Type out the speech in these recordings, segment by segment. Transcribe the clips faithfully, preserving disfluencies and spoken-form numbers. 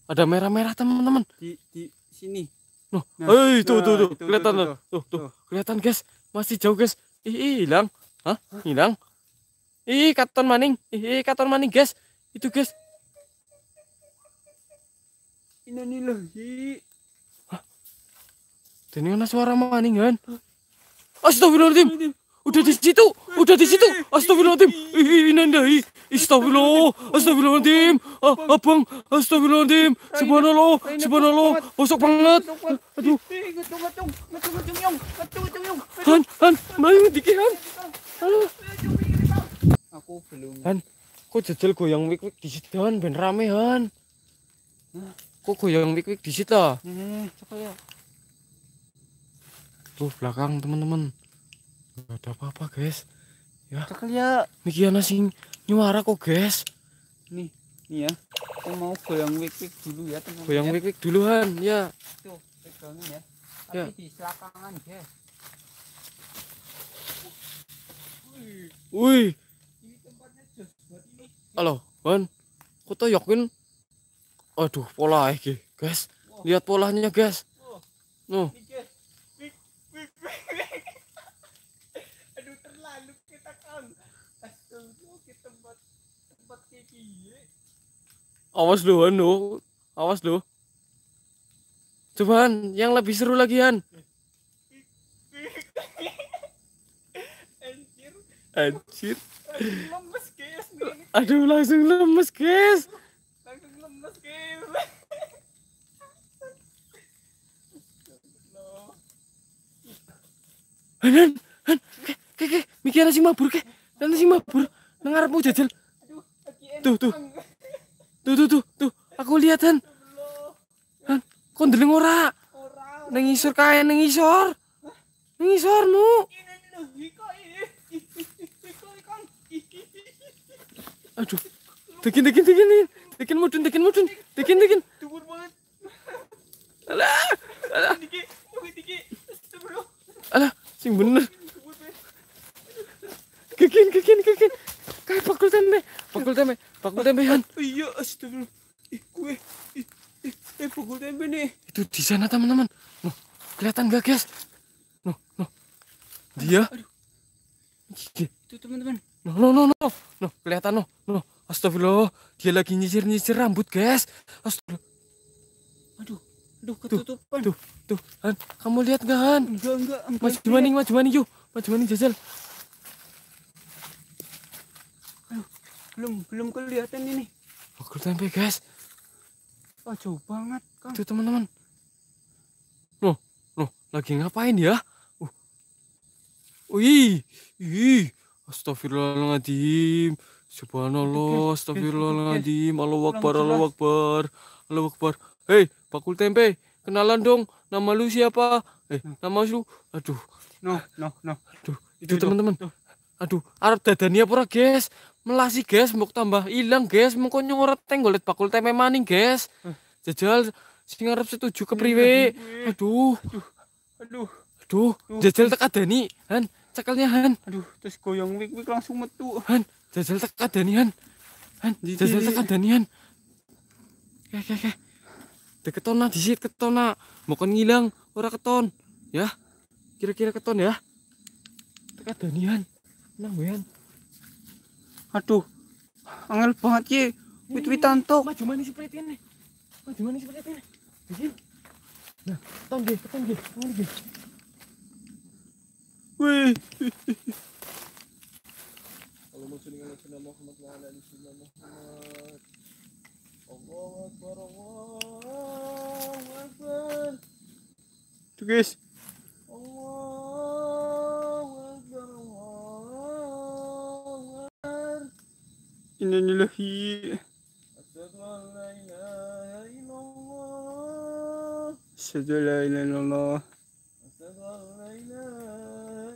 Ada merah-merah teman-teman. Di di sini. Noh, Nah, hei, tuh, nah, tuh, tuh, itu, kelihatan, tuh, tuh, tuh, tuh, tuh, tuh. kelihatan guys, masih jauh guys. Ih, hilang, hah? Hilang? Ih, katon maning, ih, katon maning guys, itu guys. Ini nih loh, hi. Ini mana suara maning kan? Astagfirullahaladzim, udah di situ, udah di situ. Astagfirullahaladzim, ih, nanda, ih, astagfirullah, astagfirullahaladzim, ah, abang, astagfirullahaladzim, subhanallah, subhanallah, bosok banget. Aduh, Han, Han, maling dikit Han. Halo. Aku belum. Han, kok jajal goyang wik-wik di situ Han, ben rame Han. Kok goyang wik-wik di situ lah? Eh, coba ya. Tuh belakang teman-teman. Gak ada apa-apa guys. Ya. Coba ya. Mikiana sing nyuara kok guys. Nih, nih ya. Aku mau goyang wik-wik dulu ya teman-teman. Goyang ya. wik-wik dulu Han, ya. Tuh, pegangin ya. Tapi Ya. di selakangan guys. Wih, Ini tempatnya jos buat ini. halo Han. Kok tuh yakin? Aduh, pola iki guys. Lihat polanya guys. Nuh. Ini guys. Wik, wik, wik, wik. Aduh, terlalu kita kan. Astaga, ke tempat tempat kayak gini. Awas lu Han, lu. Awas lu. Coba Han, yang lebih seru lagi Han. Anjir, Anjir. lemes guys nih. Aduh, langsung lemes guys. Langsung lemes guys. Han, Han, Han. Ke, ke, ke. Mikiran si mabur ke. Dan si mabur. Nengarapmu jajal. Aduh, lagi enak. Tuh, tuh. Tuh, tuh, tuh, tuh. Aku lihat Han. Han, kok ndeleng ora? Orang. Nang isor kae, nang isor. Nang isor nu. Ini loh, Hiko ini. Hiko ikan. Aduh. Tekin, tekin, tekin. Tekin mudun, tekin mudun. Tekin, tekin. Dubur banget. Alah. Alah. Diki, diki, diki. Astagfirullah. Alah, sing bener. Dubur banget. Kekin, kekin, kekin. Kayak bakul tempe. Bakul tempe. Bakul tempe Han. Oh iya, astagfirullah. Ih, gue. Ih, ih, eh, pukul tempe nih. Itu di sana teman-teman. Nuh, kelihatan gak guys? Nuh, nuh. Dia. Aduh. Gigi. Tuh teman-teman. Nuh, nuh, nuh, nuh. Nuh, kelihatan nuh. Nuh. Astagfirullah. Dia lagi nyisir-nyisir rambut guys. Astagfirullah. Aduh, aduh ketutupan. Tuh, tuh. Han, kamu lihat gak Han? Enggak, enggak. enggak Maju lihat. maning, maju maning yuk. Maju maning jajal. Aduh, belum belum kelihatan ini. Bakul tempe guys. Wah, jauh banget, Kang. Tuh teman-teman. Nuh, nuh. Lagi ngapain ya? Uh. Wih, ih. Astagfirullahaladzim. Subhanallah, astagfirullahaladzim. Allahu Akbar, Allahu Akbar, Allahu Akbar. Hei, bakul tempe, kenalan dong. Nama lu siapa? Eh, nama lu. Aduh, No, no, no. aduh. Itu teman-teman. Aduh, arep dadani apa ora, guys? Melasi, guys, mau tambah hilang, guys. Mengko nyoret tenggolet bakul tempe maning, guys. Jajal sing arep setuju kepriwe? Aduh, Aduh, aduh. Jajal tak adani, Han. Cekelnya Han. aduh, terus goyang wik-wik langsung metu. Han, jajal tak adani Han. Han, jajal tak adani Han. Oke, oke, oke. Deketona disit ketona. Mokon ngilang ora keton, ya. Kira-kira keton ya. Tak adani Han. Nang wean. Aduh, angel banget ye. Wit-witan tok. Maju manis seperti ini. Maju manis seperti ini. Begini. Nah, keton ge, keton ge. Ngene ge. Wih, Allahumma sholli ala sayyidina Muhammad wa ala ali sayyidina Muhammad. Allahu Akbar, Allahu Akbar. tuh guys. Allahu Akbar, Allahu Akbar. Innalillahi. Asyhadu an la ilaha illallah. Asyhadu an la ilaha illallah. Asyhadu an la ilaha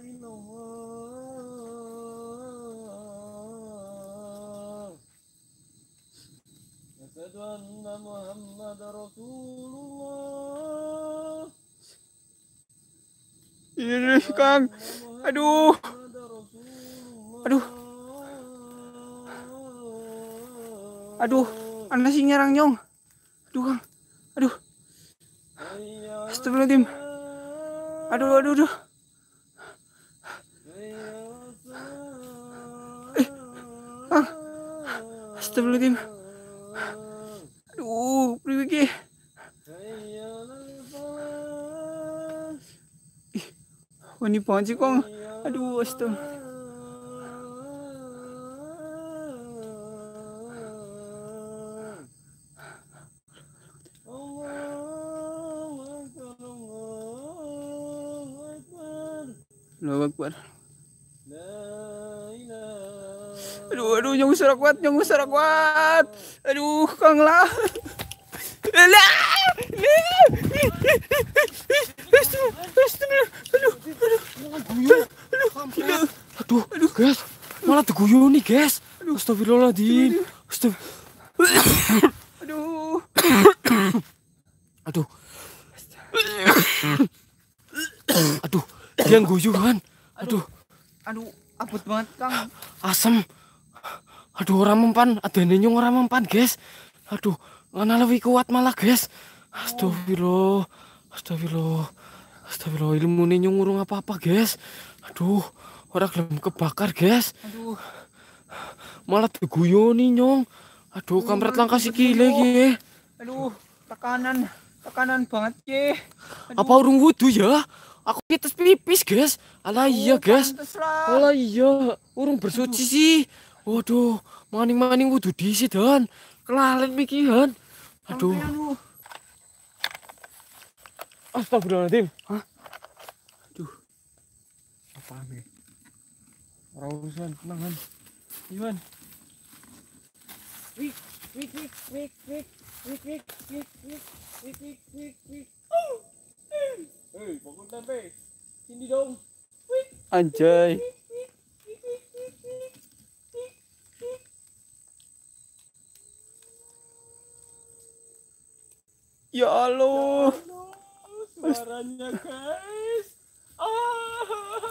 illallah. Asyhadu anna Muhammadar Rasulullah. Ini Kang. Aduh. Aduh. Aduh, ana sing nyerang nyong. Aduh, Kang. Aduh. Astagfirullahaladzim. Aduh, aduh, aduh. Eh, Kang. Astagfirullahaladzim. Aduh, priwe iki? Ih, wani banget sih, Kang. Aduh, astagfirullah. Allahu Akbar. Aduh, aduh, nyong suara kuat, nyong suara kuat. Aduh, Kang lah. Lah. Aduh, aduh, guys, malah diguyur nih, guys. Astagfirullahaladzim. Astagfirullah. Aduh. Aduh. Aduh, dia guyuran. Aduh. Aduh, abot banget, Kang. Asem. Aduh, orang mempan, ada nenyong orang mempan, guys. Aduh, ngana lebih kuat malah, guys. Astagfirullah. Astagfirullah. Astagfirullah, ilmu nenyong urung apa-apa, guys. Aduh, orang gelem kebakar, guys. Aduh. Malah diguyur nih, nyong. Aduh, kampret langkah sikile iki. Aduh, tekanan, tekanan banget, Ki. Apa urung wudu ya? Aku kites pipis, guys. Alah iya, guys. Alah iya, urung bersuci sih. Waduh, maning-maning wudu disit, Han. Kelalet mikihan. Aduh. Astagfirullahaladzim. Hah? Aduh. Apaan nih? Orang urusan, tenang, Han. Iwan. Wik, wik, wik, wik, wik, wik, wik, wik, wik, wik, wik, wik, wik. Hei, bangun tempe. Sini dong. Wik. Anjay. Ya Allah. Suaranya, guys. Ah.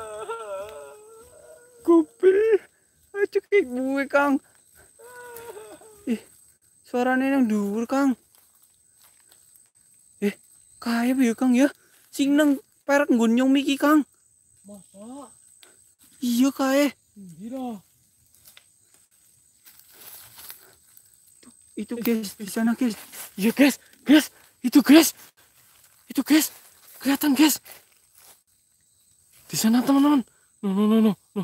Kupil. Aduh, kayak gue, Kang. Ih, suaranya yang dhuwur, Kang. Eh, kaya ya, Kang ya? Sing nang perek nggon nyong miki, Kang. Masa? Iya, kaya. Gila. Itu, guys, di sana, guys. Iya, guys. Guys, itu, guys. Itu, guys. Kelihatan, guys. Di sana, teman-teman. No, no, no, no, no.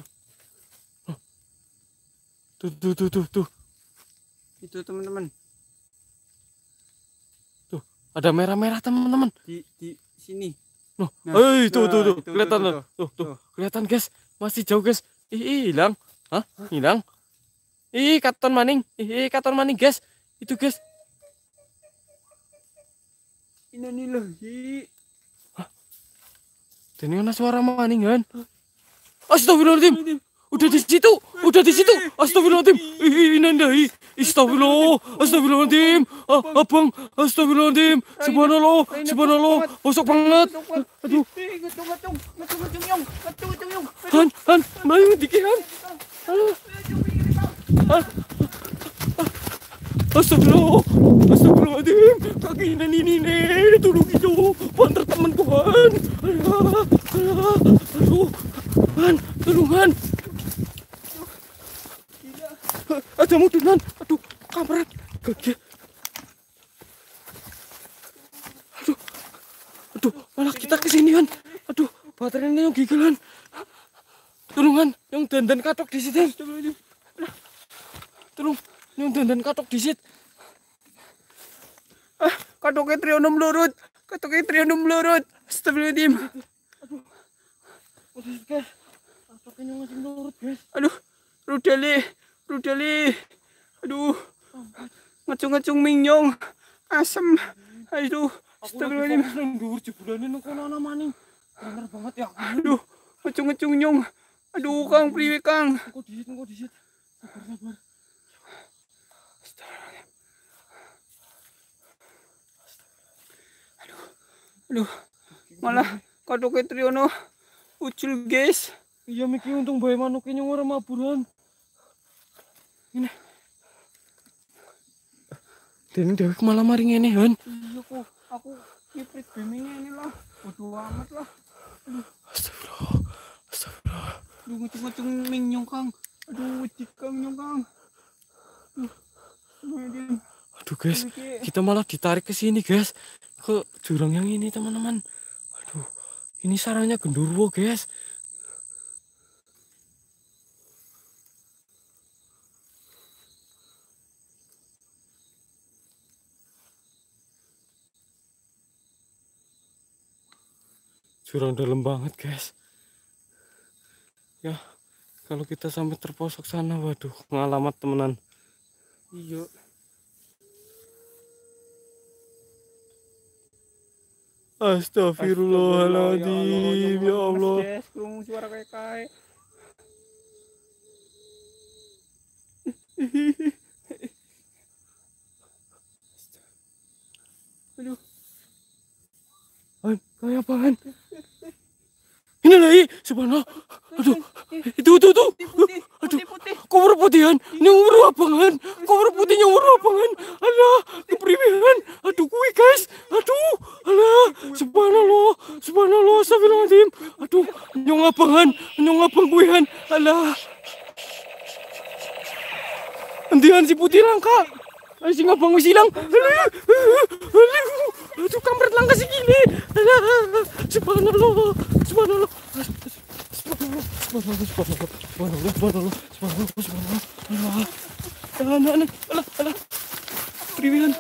Tuh, tuh, tuh, tuh, tuh. Itu, teman-teman. Tuh, ada merah-merah, teman-teman. Di di sini. Noh, Nah, eh, tuh, nah, tuh, tuh. itu, Kelihatan, tuh, tuh, tuh, tuh, tuh. tuh. Kelihatan, guys. Masih jauh, guys. Ih, hilang. Hah? Hilang? Ih, katon maning. Ih, katon maning, guys. Itu, guys. Innalillahi. Dan ini suara maning, kan? Astagfirullahaladzim. Udah di situ, udah di situ. Astagfirullahaladzim. Innalillahi. Astagfirullah. Astagfirullahaladzim. Ah, abang. Astagfirullahaladzim. Subhanallah. Subhanallah. Bosok banget. Aduh. Ngecung, ngecung, ngecung, ngecung, nyong. Ngecung, ngecung, nyong. Han, Han, mayu dikit, Han. Aduh. Han. Astagfirullah. Astagfirullahaladzim. Kaki ini nih. Tolong itu. Pantar temanku, Han. Aduh. Aduh. Han, tolong, Han. Ada mudunan, aduh, kampret, gede. Aduh, aduh, malah kita kesinian. Aduh, baterainya yang gigilan. Tolongan, yang dandan katok di situ. Tolong, yang dandan katok di situ. Ah, katoknya trionom lurut. Katoknya trionom lurut. Astagfirullahaladzim. Aduh, udah guys. Katoknya masih lurut, guys. Aduh, rudali. Rudali, aduh, ngecung-ngecung minyong, asem, aduh, astagfirullahaladzim. Aku lagi fokus jebulanin kok ana maning. Bener banget ya. Aduh, ngecung-ngecung nyong, aduh, Kang, priwe, Kang. Engko disit, engko disit. Sabar, sabar. Astagfirullahaladzim. Aduh, aduh, malah katoknya triono ucul, guys. Iya, Miki, untung bae manuknya ora maburan. Ini. Dene dhewek malah mari ngene, Han. Iya kok, aku kiprit bimingnya ini lah. Bodoh amat lah. Astagfirullah. Astagfirullah. Aduh, ngecung-ngecung ming nyong Kang. Aduh, cikang nyong Kang. Aduh, Aduh, Aduh, guys, kita malah ditarik ke sini, guys. Ke jurang yang ini, teman-teman. Aduh, ini sarangnya genderuwo, guys. Jurang dalam banget, guys. Ya, kalau kita sampai terposok sana, waduh, ngalamat temenan. iya. Astagfirullahaladzim, ya Allah. Yes, kurung suara kayak kayak. Aduh, Han, kayak apaan? Ini lagi, subhanallah. Aduh, itu, itu, itu. putih, Aduh, putih, putih. kok berputihan? Ini umur apangan? Kok berputihnya umur apangan? Alah, keprimihan. Aduh, kuwi guys. Aduh, alah, subhanallah, subhanallah, astagfirullahaladzim. Aduh, nyong apangan, nyong apang kuihan. Alah. Hentian si putih langka. Ay, si ngabang wis ilang. Alah, alah, aduh, kampret langka si gini. Alah, subhanallah, subhanallah. Subhanallah, subhanallah, subhanallah, subhanallah, subhanallah, subhanallah, subhanallah, Allah. Alah, alah, alah, alah, alah. Priwilan.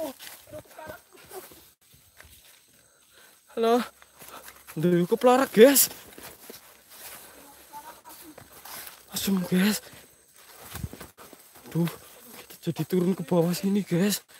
Alah. Aduh, kok pelarak, guys. Asum, guys. Aduh, kita jadi turun ke bawah sini, guys.